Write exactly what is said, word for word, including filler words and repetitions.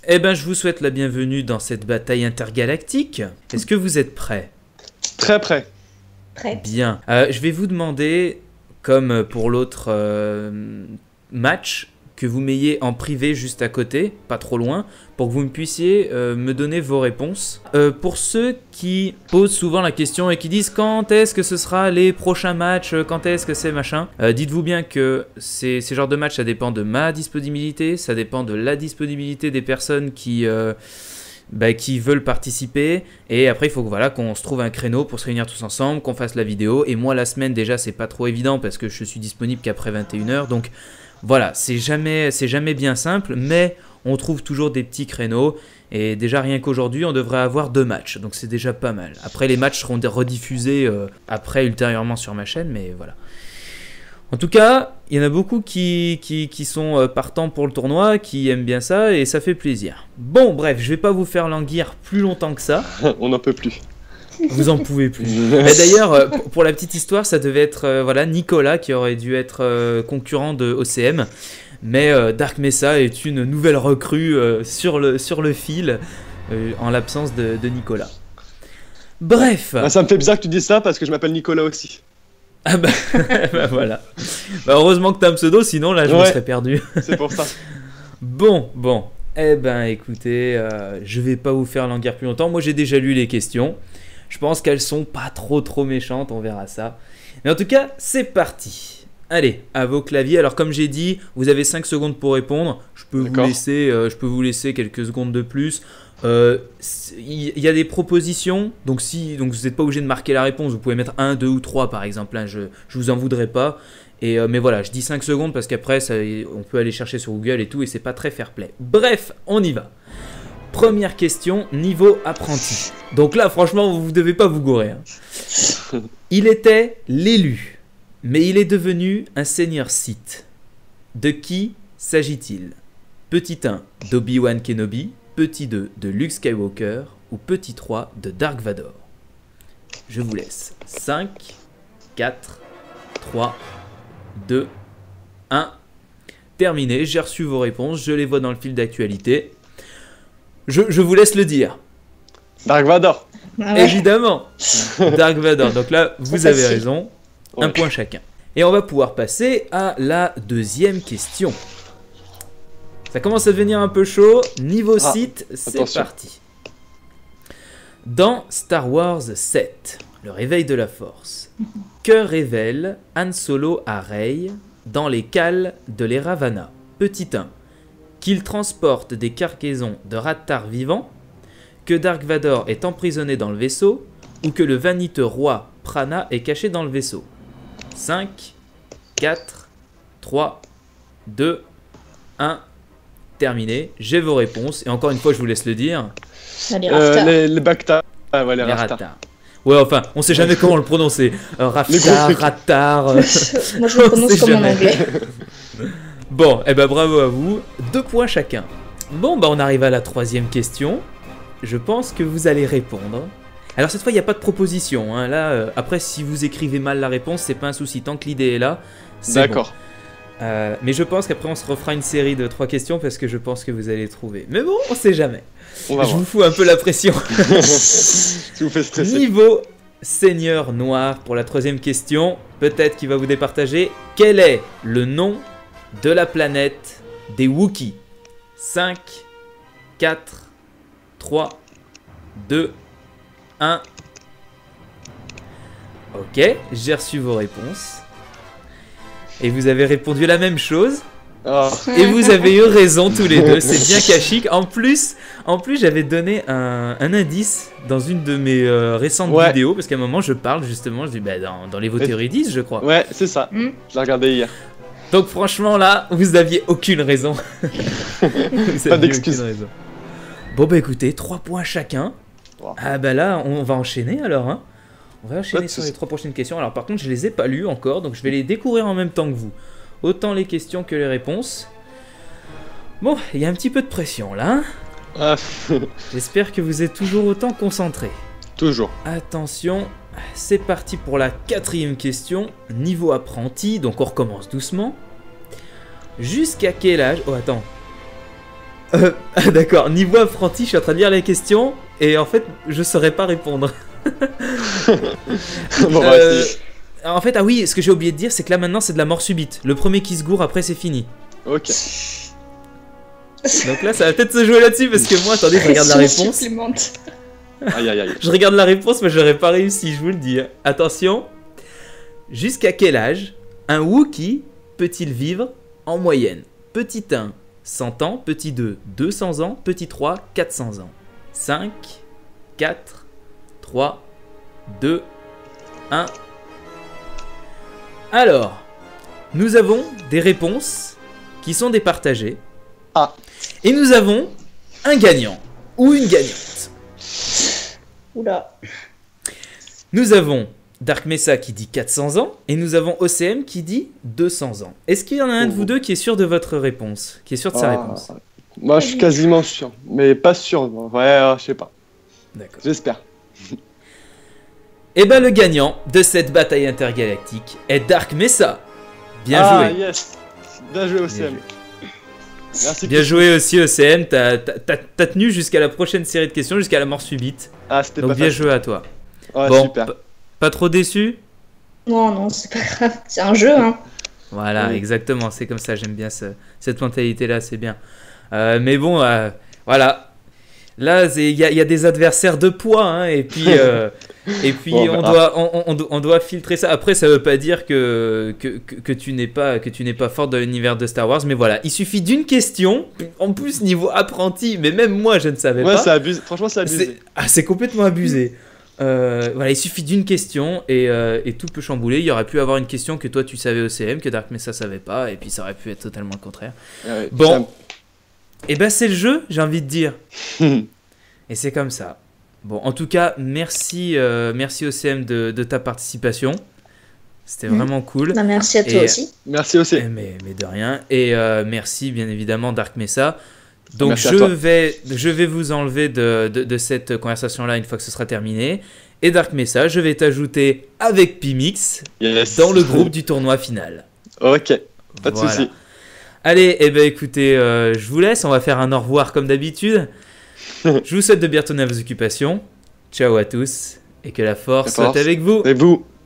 Eh ben, je vous souhaite la bienvenue dans cette bataille intergalactique. Est-ce que vous êtes prêts? Très prêt. Prête. Bien. Euh, je vais vous demander, comme pour l'autre euh, match, que vous m'ayez en privé juste à côté, pas trop loin, pour que vous me puissiez euh, me donner vos réponses. Euh, pour ceux qui posent souvent la question et qui disent quand est-ce que ce sera les prochains matchs, quand est-ce que c'est machin, euh, dites-vous bien que ces, ces genres de matchs, ça dépend de ma disponibilité, ça dépend de la disponibilité des personnes qui... Euh, Bah, qui veulent participer, et après il faut que, voilà, qu'on se trouve un créneau pour se réunir tous ensemble, qu'on fasse la vidéo. Et moi la semaine déjà c'est pas trop évident parce que je suis disponible qu'après vingt et une heures, donc voilà, c'est jamais, c'est jamais bien simple, mais on trouve toujours des petits créneaux. Et déjà rien qu'aujourd'hui on devrait avoir deux matchs, donc c'est déjà pas mal. Après les matchs seront rediffusés euh, après ultérieurement sur ma chaîne, mais voilà. En tout cas, il y en a beaucoup qui, qui, qui sont partants pour le tournoi, qui aiment bien ça, et ça fait plaisir. Bon, bref, je vais pas vous faire languir plus longtemps que ça. On n'en peut plus. Vous en pouvez plus. Mais d'ailleurs, pour la petite histoire, ça devait être euh, voilà, Nicolas qui aurait dû être euh, concurrent de O C M. Mais euh, Dark Mesa est une nouvelle recrue euh, sur, le, sur le fil, euh, en l'absence de, de Nicolas. Bref. Ah, ça me fait bizarre que tu dises ça parce que je m'appelle Nicolas aussi. Ah bah, bah voilà. Bah heureusement que t'as un pseudo, sinon là je Ouais. me serais perdu. C'est pour ça. Bon, bon. Eh ben écoutez, euh, je vais pas vous faire languir plus longtemps. Moi j'ai déjà lu les questions. Je pense qu'elles sont pas trop trop méchantes, on verra ça. Mais en tout cas, c'est parti. Allez, à vos claviers. Alors comme j'ai dit, vous avez cinq secondes pour répondre. Je peux vous laisser, euh, je peux vous laisser quelques secondes de plus. Il euh, y, y a des propositions, donc si donc vous n'êtes pas obligé de marquer la réponse, vous pouvez mettre un, deux ou trois par exemple, hein, je, je vous en voudrais pas. Et, euh, mais voilà, je dis cinq secondes parce qu'après ça, on peut aller chercher sur Google et tout et c'est pas très fair play. Bref, on y va. Première question, niveau apprenti. Donc là franchement vous ne devez pas vous gourer. Hein. Il était l'élu, mais il est devenu un seigneur Sith. De qui s'agit-il? Petit un, d'Obi-Wan Kenobi. Petit deux de Luke Skywalker ou petit trois de Dark Vador. Je vous laisse. cinq, quatre, trois, deux, un. Terminé, j'ai reçu vos réponses, je les vois dans le fil d'actualité. Je, je vous laisse le dire. Dark Vador. Ah ouais. Évidemment. Dark Vador. Donc là, vous C'est avez facile. raison. Ouais. Un point chacun. Et on va pouvoir passer à la deuxième question. Ça commence à devenir un peu chaud. Niveau Ah, site, c'est attention. parti. Dans Star Wars sept, le réveil de la force, que révèle Han Solo à Rey dans les cales de l'Eravana? Petit un, qu'il transporte des cargaisons de Rattar vivants, que Dark Vador est emprisonné dans le vaisseau, ou que le vaniteux roi Prana est caché dans le vaisseau. cinq, quatre, trois, deux, un. Terminé, j'ai vos réponses et encore une fois je vous laisse le dire. Allez, Euh, Rafta. les, les Bacta. Ah ouais, les, Les Rasta. Rattar. Ouais, enfin, on sait jamais comment le prononcer. Euh, Les gros Raftar, trucs. Rattar. euh, Moi je le on prononce sait comme en jamais. anglais. Bon, et ben bravo à vous. Deux points chacun. Bon, bah on arrive à la troisième question. Je pense que vous allez répondre. Alors cette fois, il n'y a pas de proposition. Hein. Là, euh, après, si vous écrivez mal la réponse, c'est pas un souci. Tant que l'idée est là, c'est bon. D'accord. Euh, mais je pense qu'après on se refera une série de trois questions parce que je pense que vous allez trouver. Mais bon, on sait jamais. On va Je voir. vous fous un peu la pression. Si vous faites stresser. Niveau Seigneur Noir pour la troisième question, peut-être qu'il va vous départager. Quel est le nom de la planète des Wookiees? cinq, quatre, trois, deux, un. Ok, j'ai reçu vos réponses. Et vous avez répondu la même chose. Oh. Et vous avez eu raison tous les deux. C'est bien cachique. En plus, en plus j'avais donné un, un indice dans une de mes euh, récentes Ouais. vidéos. Parce qu'à un moment, je parle justement. Je dis bah, dans, dans les Vos Théories dix, je crois. Ouais, c'est ça. Hmm. Je l'ai regardé hier. Donc franchement, là, vous aviez aucune raison. Vous Pas aviez d'excuse. aucune raison. Bon, bah écoutez, trois points chacun. Wow. Ah bah là, on va enchaîner alors. Hein. On va Pas enchaîner de sur soucis. les trois prochaines questions. Alors par contre, je les ai pas lues encore. Donc je vais les découvrir en même temps que vous. Autant les questions que les réponses. Bon, il y a un petit peu de pression là. Ah, J'espère que vous êtes toujours autant concentrés. toujours. Attention, c'est parti pour la quatrième question. Niveau apprenti, donc on recommence doucement. Jusqu'à quel âge... Oh attends. Euh, ah, d'accord, niveau apprenti, je suis en train de lire les questions et en fait, je saurais pas répondre. Bon, bah, Euh, c'est- en fait, ah oui, ce que j'ai oublié de dire, c'est que là maintenant, c'est de la mort subite. Le premier qui se gourre, après, c'est fini. Ok. Donc là, ça va peut-être se jouer là-dessus parce que moi, attendez, je regarde la Pression réponse. supplémentaire. Aïe, aïe, aïe. Je regarde la réponse, mais j'aurais pas réussi, je vous le dis. Attention. Jusqu'à quel âge un Wookie peut-il vivre en moyenne? Petit un, cent ans. Petit deux, deux cents ans. Petit trois, quatre cents ans. cinq, quatre, trois, deux, un. Alors, nous avons des réponses qui sont départagées. Ah. Et nous avons un gagnant ou une gagnante. Oula. Nous avons Dark Mesa qui dit quatre cents ans et nous avons O C M qui dit deux cents ans. Est-ce qu'il y en a un de vous deux qui est sûr de votre réponse? Qui est sûr de sa Ah, réponse? Moi, je suis quasiment sûr, mais pas sûr. Ouais, euh, je sais pas. D'accord. J'espère. Et ben le gagnant de cette bataille intergalactique est Dark Mesa. Bien ah, joué. yes. Bien joué, O C M. joué. Merci. Bien joué aussi O C M. T'as t'as- t'as- t'as tenu jusqu'à la prochaine série de questions, jusqu'à la mort subite. Ah, c'était Donc pas bien facile. joué à toi. Ouais, Bon, super. p- pas trop déçu? Non, non, c'est pas grave. C'est un jeu, hein. Voilà, Oui. exactement, c'est comme ça, j'aime bien ce- cette mentalité-là, c'est bien. Euh, mais bon, euh, voilà. Là, c'est- il y, a- il y a des adversaires de poids, hein, et puis, euh, et puis Bon, on, bah, doit, on, on- on doit filtrer ça. Après, ça veut pas dire que, que, que, que tu n'es pas, que tu n'es pas fort dans l'univers de Star Wars, mais voilà, il suffit d'une question, en plus niveau apprenti, mais même moi, je ne savais Ouais, pas. c'est abusé. Franchement, c'est abusé. C'est ah, c'est complètement abusé. Euh, voilà, il suffit d'une question et, euh, et tout peut chambouler. Il y aurait pu avoir une question que toi tu savais au C M, que Dark Mesa savait pas, et puis ça aurait pu être totalement le contraire. Ouais, Bon, et ben c'est le jeu, j'ai envie de dire. ça- Et c'est comme ça. Bon, en tout cas, merci, euh, merci O C M de, de ta participation. C'était Mhm. vraiment cool. Bah, merci à toi Et- aussi. Merci aussi. Eh, Mais, mais de rien. Et euh, merci bien évidemment Dark Mesa. Donc Merci à je toi. vais, je vais vous enlever de, de, de cette conversation-là une fois que ce sera terminé. Et Dark Mesa, je vais t'ajouter avec Pimix Yes. dans le groupe du tournoi final. Ok, pas de Voilà. soucis. Allez, eh ben écoutez, euh, je vous laisse. On va faire un au revoir comme d'habitude. Je vous souhaite de bien retourner à vos occupations. Ciao à tous et que la force La force. soit avec vous. Et vous?